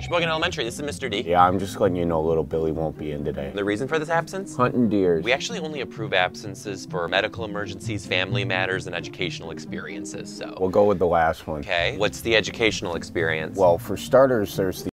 Sheboygan Elementary, this is Mr. D. Yeah, I'm just letting you know little Billy won't be in today. The reason for this absence? Hunting deers. We actually only approve absences for medical emergencies, family matters, and educational experiences, so. We'll go with the last one. Okay, what's the educational experience? Well, for starters, there's the